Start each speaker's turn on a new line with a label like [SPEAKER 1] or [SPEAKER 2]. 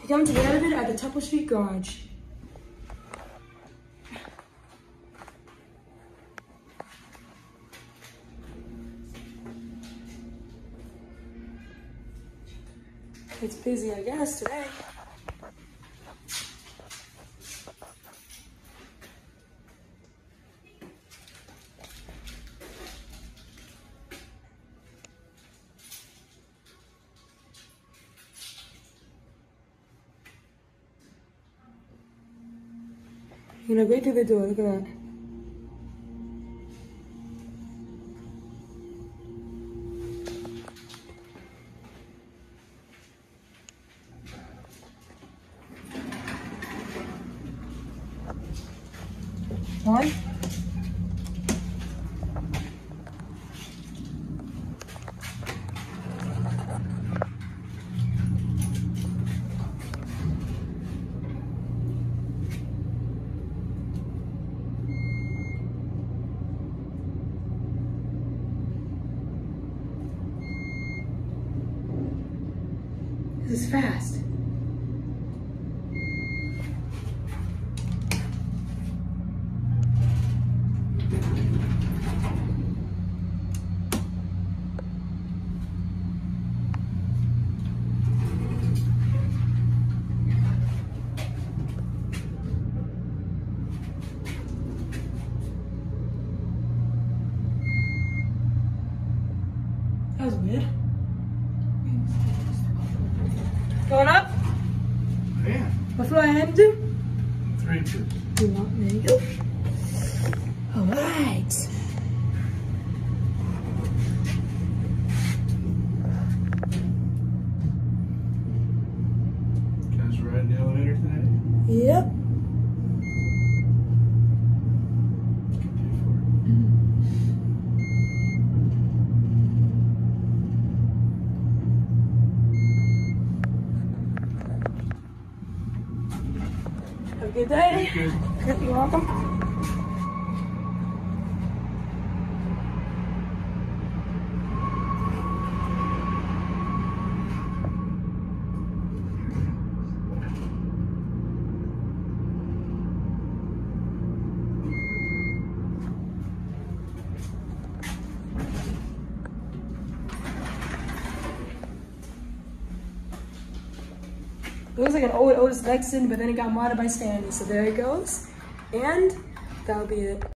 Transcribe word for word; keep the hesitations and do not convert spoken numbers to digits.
[SPEAKER 1] You come to the end of it at the Temple Street Garage. It's busy, I guess, today. You're gonna break through the door, look at that. One. This is fast. That was weird. Going up?
[SPEAKER 2] Yeah.
[SPEAKER 1] What floor I had to do?
[SPEAKER 2] Three, two.
[SPEAKER 1] You want me to go? All right.
[SPEAKER 2] Guys riding the elevator today?
[SPEAKER 1] Yep. Have a good day.
[SPEAKER 2] Good.
[SPEAKER 1] You're welcome. It looks like an old Otis Lexus, but then it got modded by Stanley. So there it goes. And that'll be it.